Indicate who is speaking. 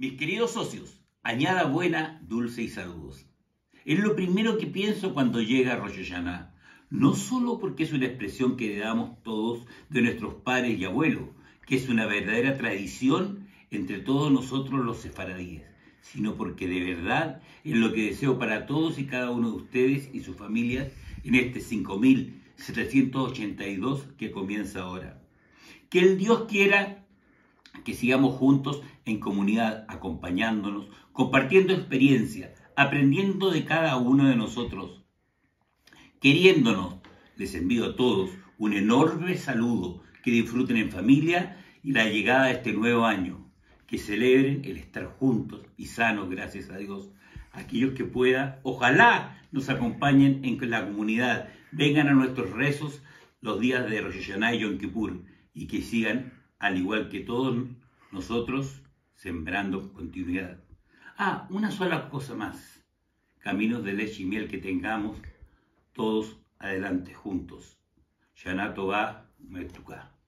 Speaker 1: Mis queridos socios, añada buena, dulce y saludos. Es lo primero que pienso cuando llega Rosh Hashanah, no solo porque es una expresión que heredamos todos de nuestros padres y abuelos, que es una verdadera tradición entre todos nosotros los sefaradíes, sino porque de verdad es lo que deseo para todos y cada uno de ustedes y sus familias en este 5782 que comienza ahora. Que el Dios quiera que sigamos juntos en comunidad, acompañándonos, compartiendo experiencias, aprendiendo de cada uno de nosotros, queriéndonos. Les envío a todos un enorme saludo, que disfruten en familia y la llegada de este nuevo año, que celebren el estar juntos y sanos, gracias a Dios. Aquellos que puedan, ojalá nos acompañen en la comunidad, vengan a nuestros rezos los días de Rosh Hashanah y Yom Kippur, y que sigan, al igual que todos nosotros, sembrando continuidad. Una sola cosa más. Caminos de leche y miel que tengamos todos adelante juntos. Shana Tová Metuká.